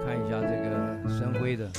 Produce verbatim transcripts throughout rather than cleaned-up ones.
看一下这个深灰的。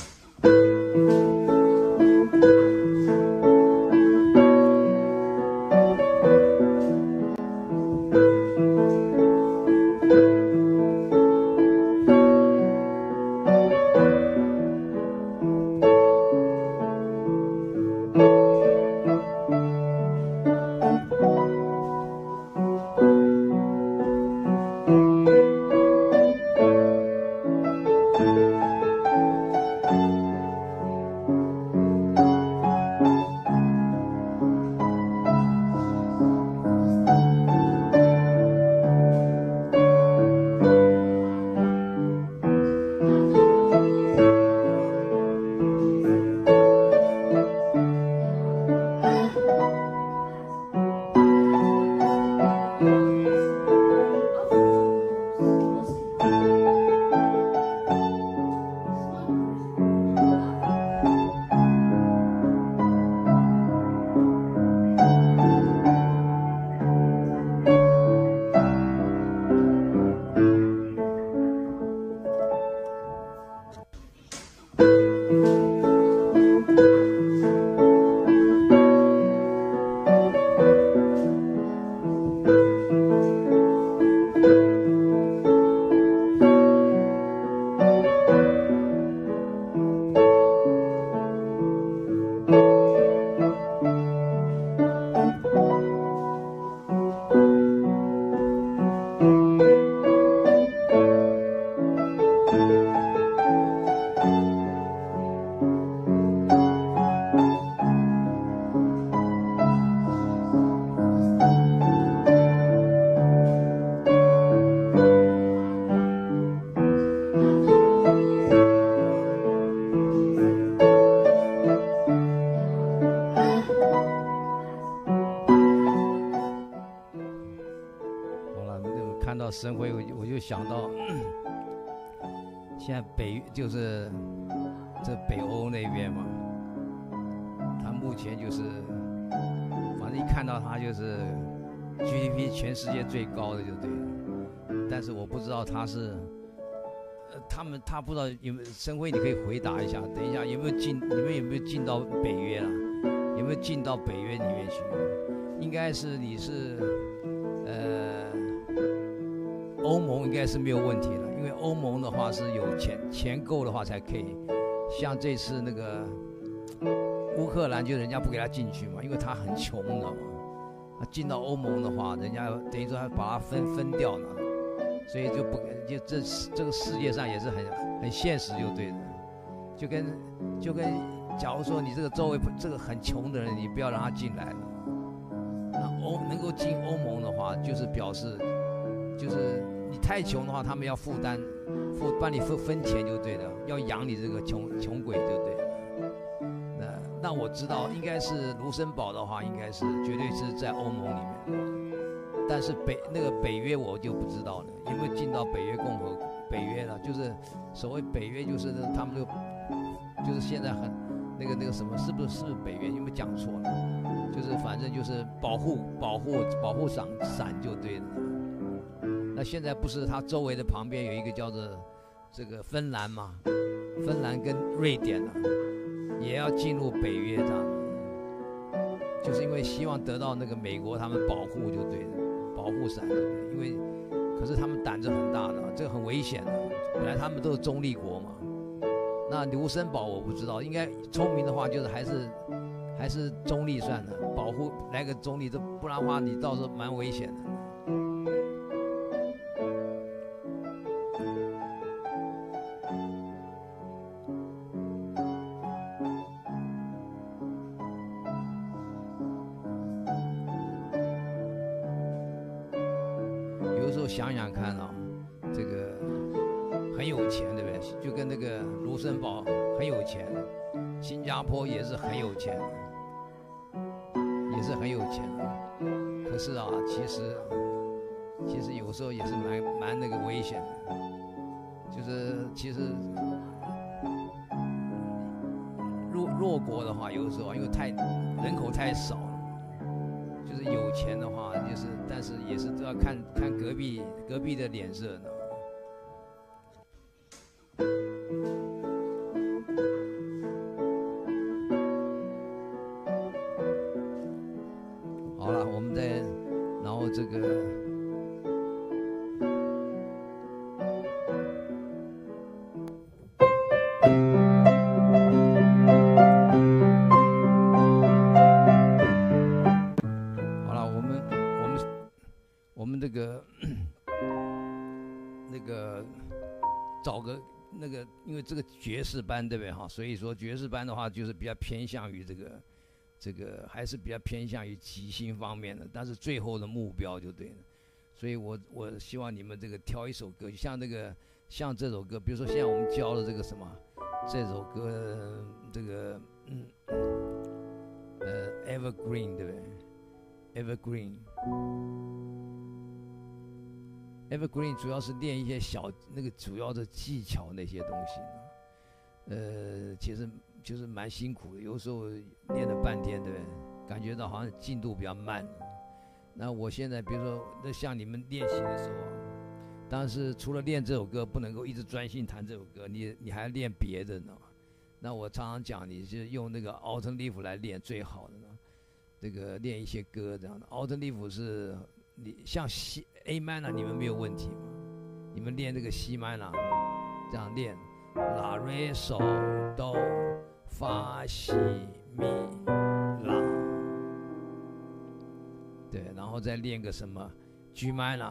深灰，我就我就想到，现在北就是这北欧那边嘛，他目前就是，反正一看到他就是 G D P 全世界最高的就对了，但是我不知道他是，呃，他们他不知道有没有深灰，你可以回答一下，等一下有没有进，你们有没有进到北约了？有没有进到北约里面去？应该是你是，呃。欧盟应该是没有问题了，因为欧盟的话是有钱钱够的话才可以。像这次那个乌克兰，就人家不给他进去嘛，因为他很穷，你知道吗？他进到欧盟的话，人家等于说他把他分分掉了，所以就不就这这个世界上也是很很现实，就对的。就跟就跟假如说你这个周围这个很穷的人，你不要让他进来了。那欧能够进欧盟的话，就是表示就是。你太穷的话，他们要负担，负帮你分分钱就对了，要养你这个穷穷鬼就对了。那那我知道，应该是卢森堡的话，应该是绝对是在欧盟里面。但是北那个北约我就不知道了，有没有进到北约共和北约了？就是所谓北约，就是他们就就是现在很那个那个什么，是不是是不是北约？有没有讲错了？就是反正就是保护保护保护伞伞就对了。那现在不是它周围的旁边有一个叫做这个芬兰嘛？芬兰跟瑞典啊，也要进入北约这样，就是因为希望得到那个美国他们保护就对了，保护伞对不对？因为可是他们胆子很大的，这个很危险的。本来他们都是中立国嘛。那卢森堡我不知道，应该聪明的话就是还是还是中立算的，保护来个中立，这不然的话你到时候蛮危险的。想想看啊，这个很有钱，对不对？就跟那个卢森堡很有钱，新加坡也是很有钱，也是很有钱。可是啊，其实其实有时候也是蛮蛮那个危险的，就是其实弱弱国的话，有的时候因为太人口太少了。就是有钱的话，就是，但是也是都要看看隔壁隔壁的脸色呢。 找个那个，因为这个爵士班对不对哈？所以说爵士班的话就是比较偏向于这个这个还是比较偏向于即兴方面的，但是最后的目标就对了。所以我我希望你们这个挑一首歌，像这个像这首歌，比如说现在我们教的这个什么这首歌，这个嗯呃 Evergreen 对不对 ？Evergreen Evergreen 主要是练一些小那个主要的技巧那些东西呢，呃，其实就是蛮辛苦的，有时候练了半天对不对？感觉到好像进度比较慢。那我现在比如说，那像你们练习的时候啊，当然是除了练这首歌，不能够一直专心弹这首歌，你你还要练别的呢。那我常常讲，你是用那个 alternative 来练最好的呢。这个练一些歌这样的 alternative 是你像西 A minor 你们没有问题吗？你们练这个 C minor 这样练，拉瑞嗦哆发西咪拉。对，然后再练个什么 G minor，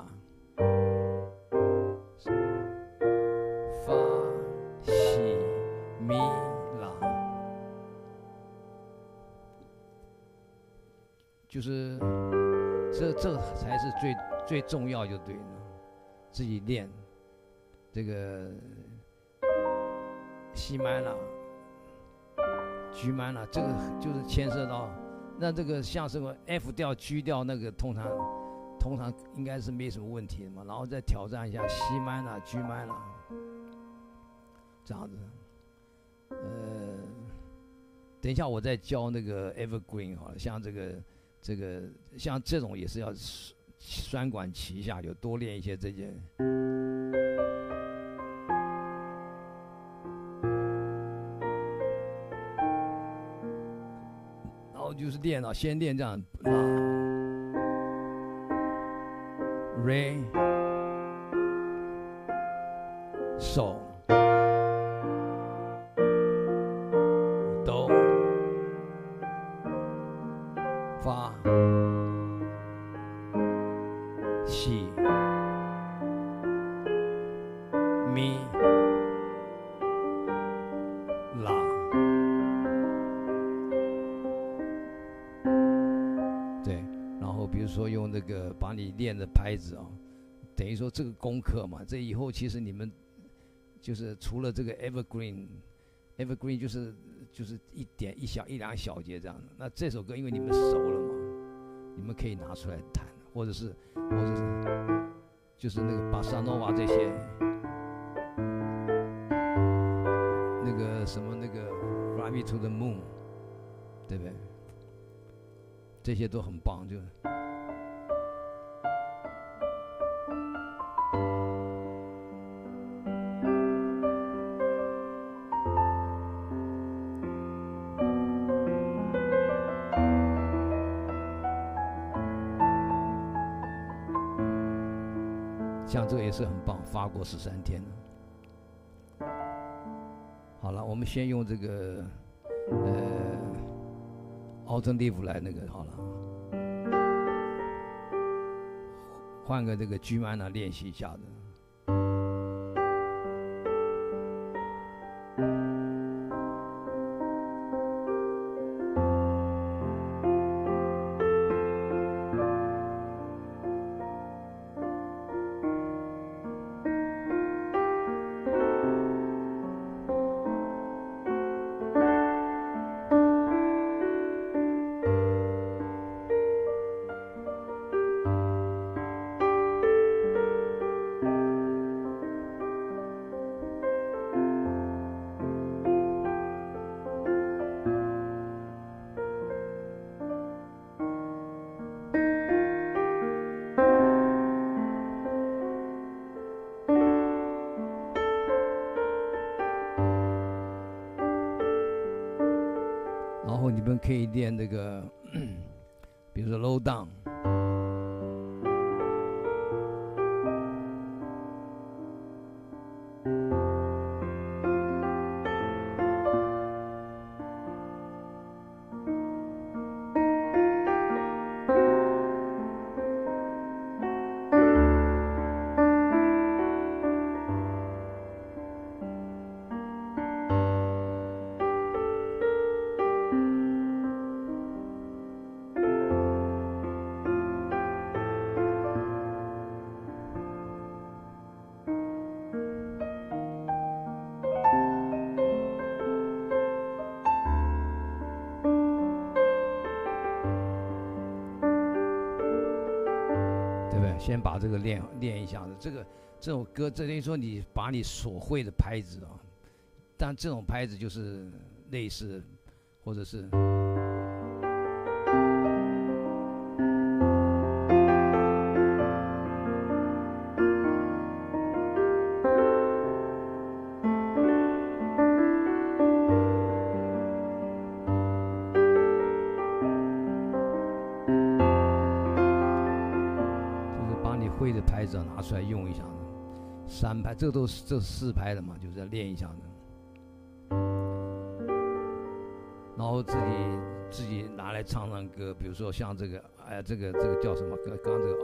发西咪拉，就是这这才是最最重要就对了，自己练这个 C minor、G minor， 这个就是牵涉到。那这个像什么 F 调、G 调那个通常通常应该是没什么问题的嘛，然后再挑战一下 C minor、G minor， 这样子。呃，等一下我再教那个 Evergreen 好了，像这个这个像这种也是要双管齐下，就多练一些这些。就是练啊，先练这样拉、re、手、哆、发、西、咪、拉。比如说用那个把你练的拍子啊，等于说这个功课嘛，这以后其实你们就是除了这个 evergreen，evergreen 就是就是一点一小一两小节这样的。那这首歌因为你们熟了嘛，你们可以拿出来弹，或者是或者是就是那个巴萨诺瓦这些，那个什么那个 Fly Me to the Moon， 对不对？这些都很棒，就。像这个也是很棒，法国十三天了。好了，我们先用这个呃 alternative 来那个好了，换个这个 G minor 练习一下子。然后你们可以练那个，比如说 low down。 先把这个练练一下子。这个这首歌，这等于说你把你所会的拍子啊，但这种拍子就是类似，或者是。会的拍子拿出来用一下，三拍，这都是这四拍的嘛，就是要练一下的。然后自己自己拿来唱唱歌，比如说像这个，哎，这个这个叫什么？刚刚这个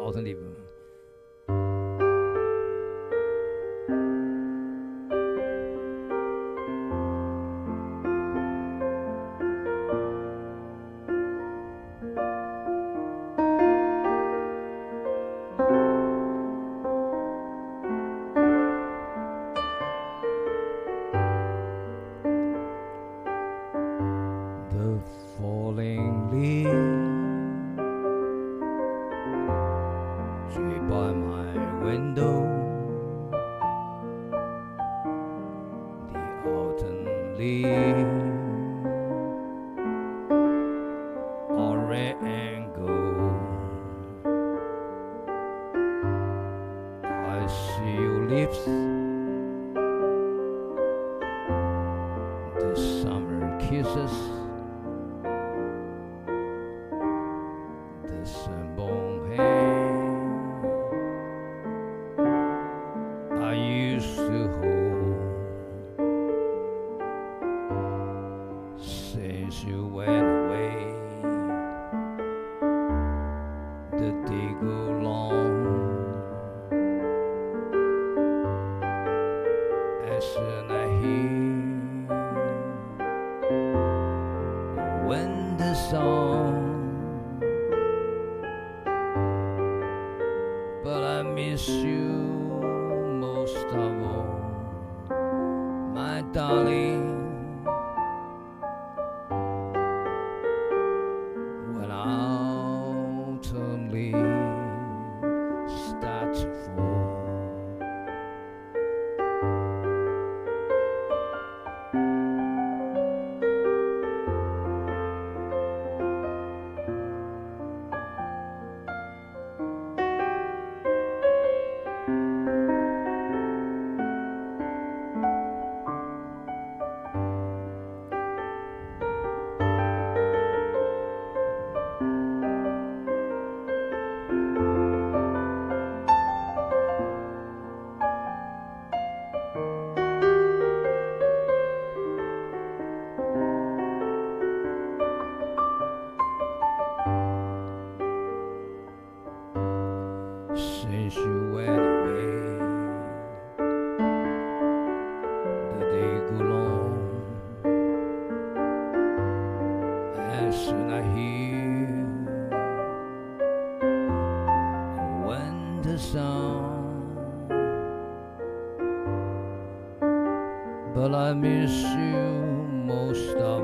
alternative。But I miss you most of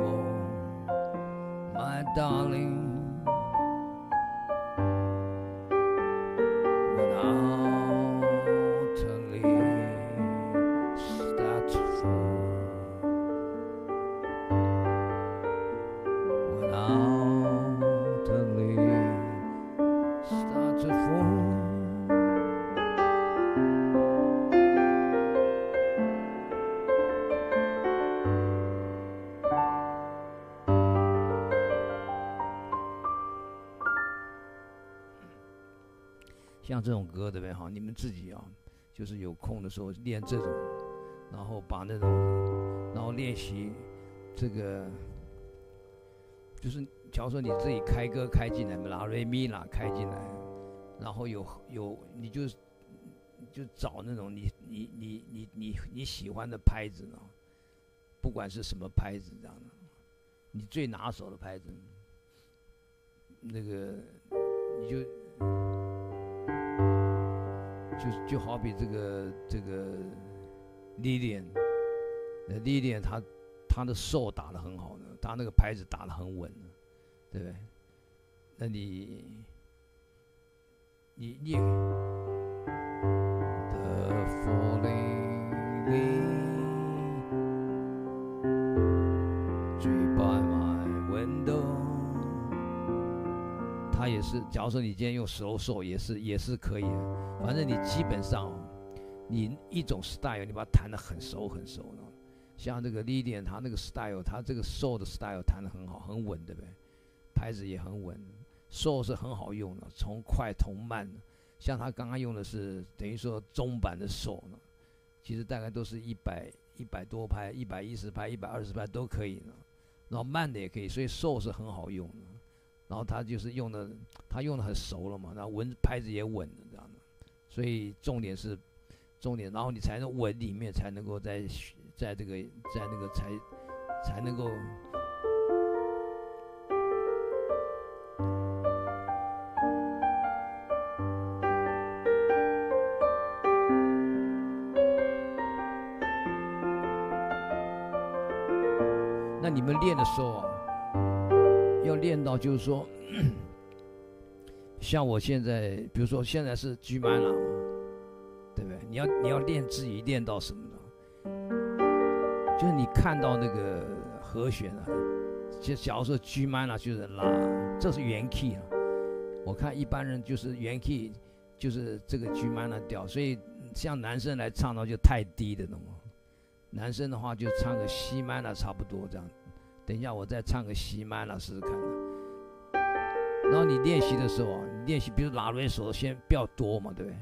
all, my darling. When autumn leaves start to fall, when autumn leaves start to fall.像这种歌对不对哈？你们自己啊，就是有空的时候练这种，然后把那种，然后练习这个，就是假如说你自己开歌开进来，拉瑞咪啦开进来，然后有有你就就找那种你你你你你你喜欢的拍子呢，不管是什么拍子这样的，你最拿手的拍子，那个你就。就就好比这个这个 Lilian， 呃 Lilian 他他的手打得很好的，他那个拍子打得很稳的，对不对？那你你你的佛雷里最把 my window， 它也是，假如说你今天用 slow soul 也是也是可以的，反正你基本上你一种 style 你把它弹得很熟很熟的，像这个 Lilian 他那个 style， 他这个 soul 的 style 弹得很好很稳，对不对？拍子也很稳。soul 是很好用的，从快从慢，像他刚刚用的是等于说中版的 soul 呢，其实大概都是一百一百多拍、一百一十拍、一百二十拍都可以呢，然后慢的也可以，所以 soul 是很好用的。然后他就是用的，他用的很熟了嘛，然后稳拍子也稳的这样的，所以重点是重点，然后你才能稳里面才能够在在这个在那个才才能够。那你们练的时候啊，要练到就是说，像我现在，比如说现在是 G minor， 对不对？你要你要练自己练到什么呢？就是你看到那个和弦啊，就假如说 G minor 就是拉，这是原 key 啊。我看一般人就是原 key 就是这个 G minor 调，所以像男生来唱到就太低的懂吗？男生的话就唱个西曼拉差不多这样，等一下我再唱个西曼拉试试看。然后你练习的时候啊，你练习比如拉瑞手先不要多嘛，对不对？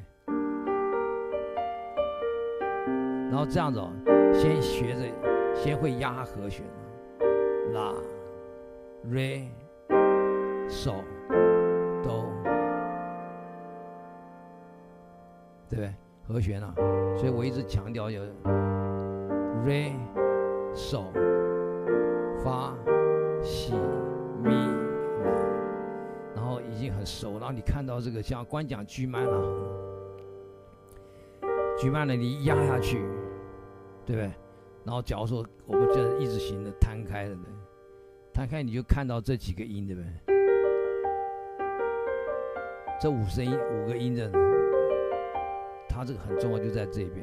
然后这样子哦，先学着，先会压和弦，拉、瑞、手、哆，对不对？和弦啊，所以我一直强调有。re 手发西咪拉，然后已经很熟，然后你看到这个像光讲 G minor， G minor 你压下去，对不对？然后假如说我们这样一直行的摊开了，摊开你就看到这几个音，对不对？这五声音五个音的，它这个很重要，就在这边。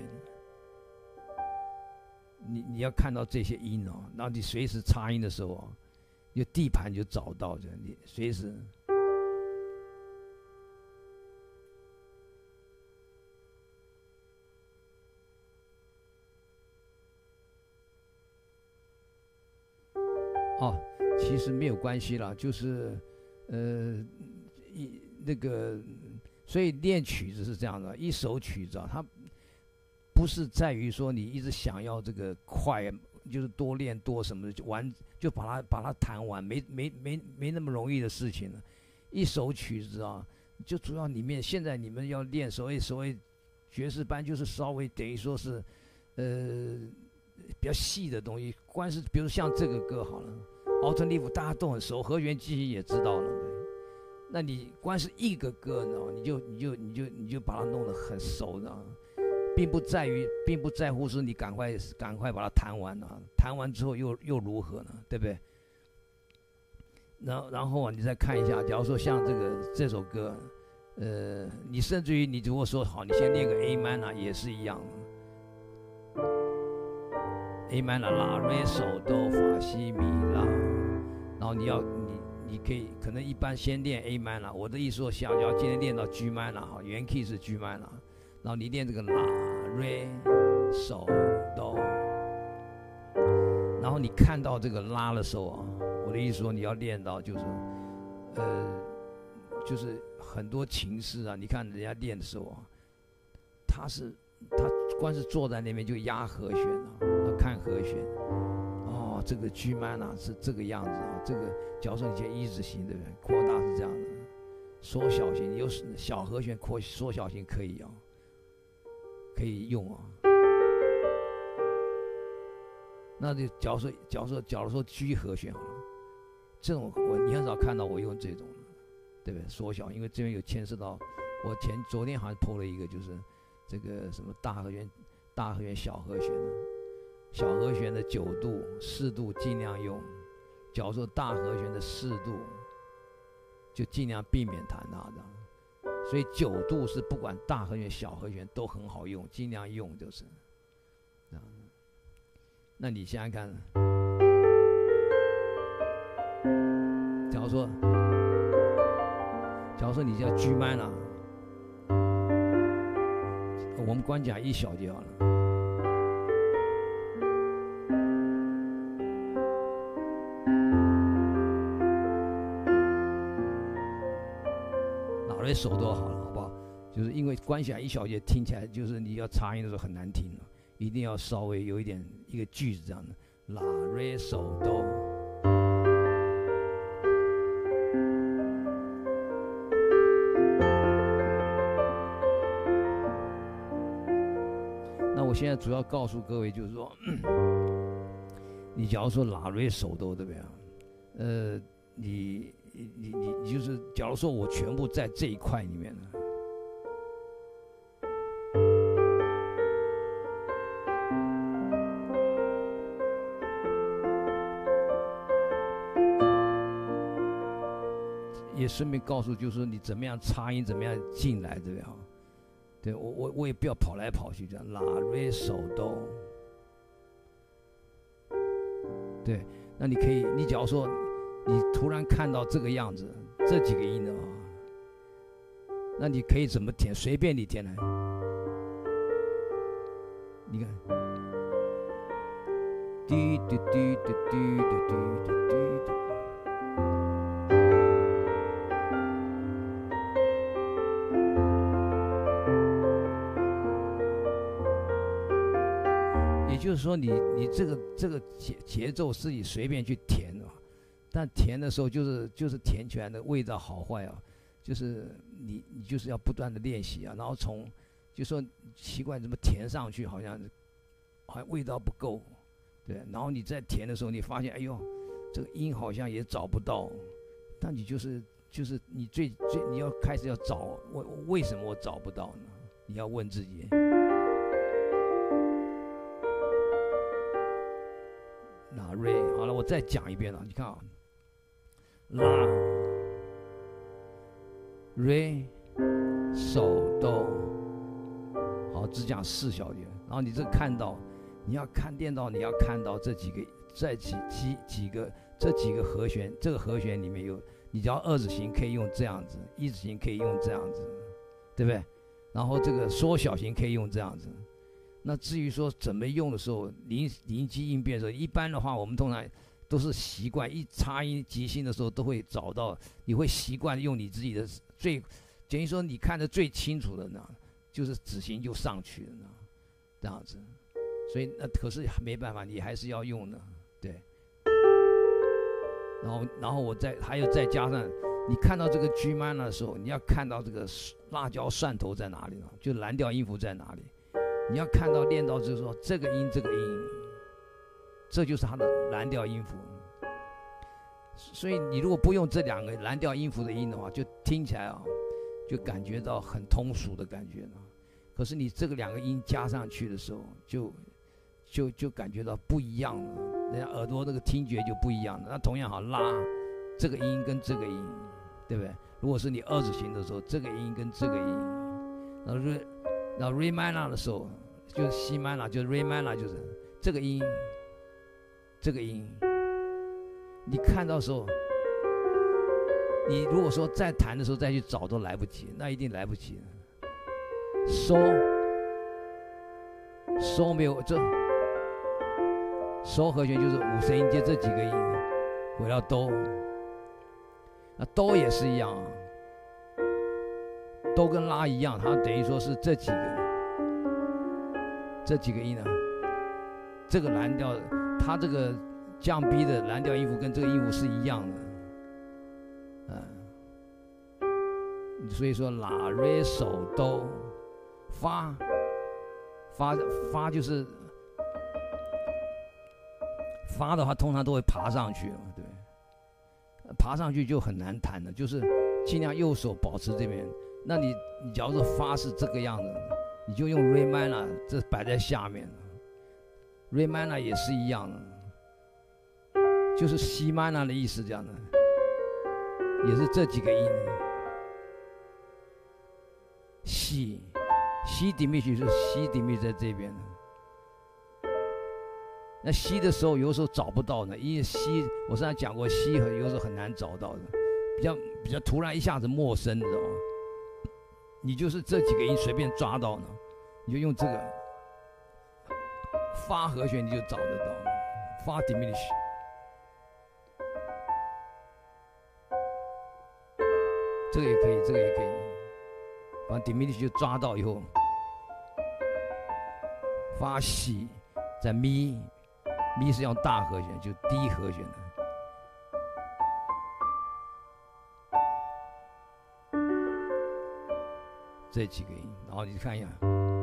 你你要看到这些音哦，然后你随时插音的时候哦，有地盘就找到的，你随时。哦，其实没有关系啦，就是呃一那个，所以练曲子是这样的，一首曲子啊，它。不是在于说你一直想要这个快，就是多练多什么的，就完就把它把它弹完，没没没没那么容易的事情了。一首曲子啊，就主要里面现在你们要练所谓所谓爵士班，就是稍微等于说是呃比较细的东西。光是比如像这个歌好了 ，Alternative 大家都很熟，和弦记忆也知道了，对。那你光是一个歌呢，你就你就你就你就把它弄得很熟的。并不在于，并不在乎是你赶快赶快把它弹完啊，弹完之后又又如何呢？对不对？然后然后啊，你再看一下，假如说像这个这首歌，呃，你甚至于你如果说好，你先练个 A minor 也是一样的 ，A minor 拉瑞手哆发西咪拉，然后你要你你可以可能一般先练 A minor， 我的意思说，想要今天练到 G minor 哈，原 key 是 G minor。然后你练这个拉、瑞、手、哆，然后你看到这个拉的时候啊，我的意思说你要练到就是，呃，就是很多琴师啊，你看人家练的时候啊，他是他光是坐在那边就压和弦啊，看和弦，哦，这个 G minor 是这个样子啊，这个假如说你先一直行，对不对？扩大是这样的，缩小型有小和弦扩缩小型可以啊。可以用啊，那就假如说，假如说，假如说 G 和弦好了，这种我你很少看到我用这种，对不对？缩小，因为这边有牵涉到，我前昨天好像抛了一个，就是这个什么大和弦、大和弦、小和弦的，小和弦的九度、四度尽量用，假如说大和弦的四度，就尽量避免弹它的。 所以九度是不管大和弦、小和弦都很好用，尽量用就是这样。那你想想看，假如说，假如说你叫 G minor， 我们光讲一小节好了。哪类手都好了，好不好？就是因为关系一小节听起来就是你要插音的时候很难听了，一定要稍微有一点一个句子这样的，拉瑞手哆。那我现在主要告诉各位就是说，你假如说拉瑞手哆对不对啊？呃，你你你你就是，假如说我全部在这一块里面呢。也顺便告诉，就是说你怎么样插音，怎么样进来，对不对哈？对我我我也不要跑来跑去这样，拉瑞手哆。对，那你可以，你假如说你突然看到这个样子，这几个音的啊，那你可以怎么填？随便你填来。你看，滴滴滴滴滴滴滴滴滴。也就是说你，你你这个这个节节奏是你随便去填的，但填的时候就是就是填起来的味道好坏啊，就是你你就是要不断的练习啊，然后从就说奇怪怎么填上去好像好像味道不够，对，然后你在填的时候你发现哎呦这个音好像也找不到，但你就是就是你最最你要开始要找为为什么我找不到呢？你要问自己。那瑞好了，我再讲一遍了。你看啊，拉、瑞、手、哆，好，只讲四小节。然后你这看到，你要看电到，你要看到这几个，这几几几个，这几个和弦，这个和弦里面有，你只要二指型可以用这样子，一指型可以用这样子，对不对？然后这个缩小型可以用这样子。那至于说怎么用的时候，临临机应变的时候，一般的话，我们通常都是习惯一插音即兴的时候，都会找到，你会习惯用你自己的最，等于说你看得最清楚的呢，就是指型就上去了呢，这样子。所以那可是没办法，你还是要用的，对。然后然后我再还有再加上，你看到这个 G minor 的时候，你要看到这个辣椒蒜头在哪里呢？就蓝调音符在哪里？你要看到练到就是说这个音这个音，这就是它的蓝调音符。所以你如果不用这两个蓝调音符的音的话，就听起来啊，就感觉到很通俗的感觉呢。可是你这个两个音加上去的时候，就就就感觉到不一样了，人家耳朵那个听觉就不一样了。那同样好拉这个音跟这个音，对不对？如果是你二指型的时候，这个音跟这个音，然后瑞然后 re minor 的时候，就是 C minor， 就是 re minor， 就是这个音，这个音，你看到的时候，你如果说再弹的时候再去找都来不及，那一定来不及。收收没有这收和弦就是五声音阶这几个音，回到哆，那哆也是一样啊。都跟拉一样，它等于说是这几个，这几个音啊，这个蓝调，它这个降 B 的蓝调音符跟这个音符是一样的，嗯，所以说拉、瑞、手、哆、发，发发就是发的话，通常都会爬上去，对，爬上去就很难弹了，就是尽量右手保持这边。那你你假如说发是这个样子，你就用 re minor 这摆在下面 ，re minor 也是一样的，就是 C minor 的意思这样的，也是这几个音， 西西底密曲是西底密在这边的。那西的时候，有时候找不到呢，因为西我上次讲过，西和有时候很难找到的，比较比较突然一下子陌生，你知道吗？你就是这几个音随便抓到呢，你就用这个发和弦，你就找得到发 diminish。这个也可以，这个也可以，把 diminish 就抓到以后，发西，在咪，咪是用大和弦，就低和弦的。这几个音，然后你看一下。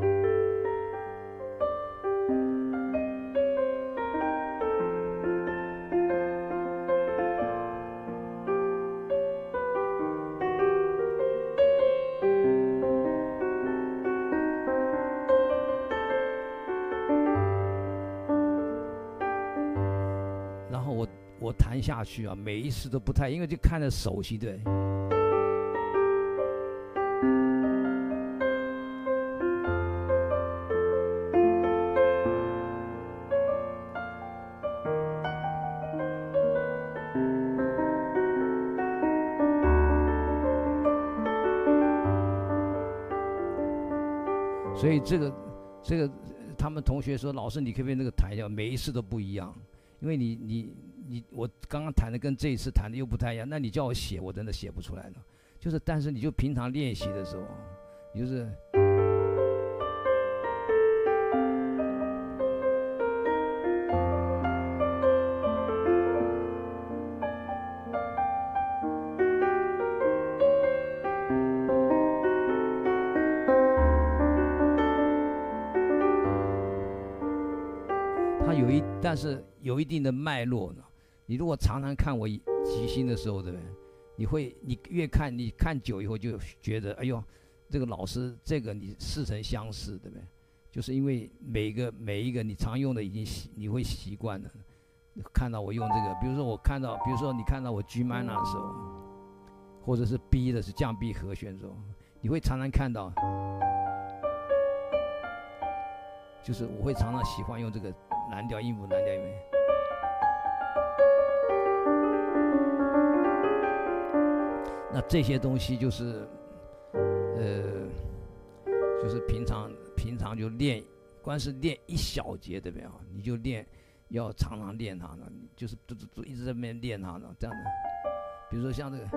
然后我我弹下去啊，每一次都不太，因为就看着熟悉，对。所以这个，这个，他们同学说，老师你可不可以那个弹一下？每一次都不一样，因为你你你，我刚刚弹的跟这一次弹的又不太一样。那你叫我写，我真的写不出来了。就是，但是你就平常练习的时候，你就是，它有一，但是有一定的脉络呢。你如果常常看我即兴的时候，对不对？你会，你越看，你看久以后就觉得，哎呦，这个老师这个你似曾相识，对不对？就是因为每一个每一个你常用的已经习，你会习惯了。看到我用这个，比如说我看到，比如说你看到我 G minor 的时候，或者是 B 的是降 B 和弦的时候，你会常常看到，就是我会常常喜欢用这个蓝调音符，蓝调音符。那这些东西就是，呃，就是平常平常就练，光是练一小节，对不对啊？你就练，要常常练它呢，就是都都一直在那边练它呢，这样的。比如说像这个，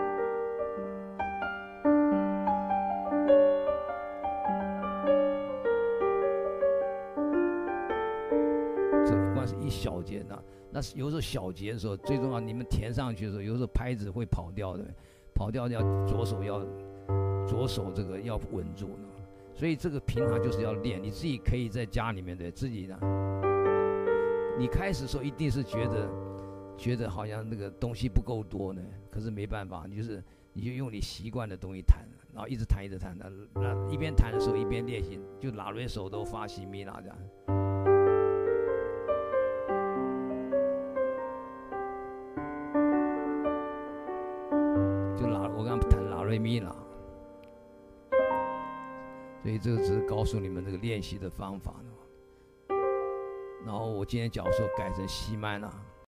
这光是一小节呢，那是有时候小节的时候，最重要你们填上去的时候，有时候拍子会跑掉的。跑掉要左手要左手这个要稳住呢，所以这个平常就是要练。你自己可以在家里面的自己呢，你开始的时候一定是觉得觉得好像那个东西不够多呢，可是没办法，你就是你就用你习惯的东西弹，然后一直弹一直弹，那一边弹的时候一边练习，就拉瑞手都发西咪啦这样。咪啦，所以这个只是告诉你们这个练习的方法呢。然后我今天假如说改成西曼啦。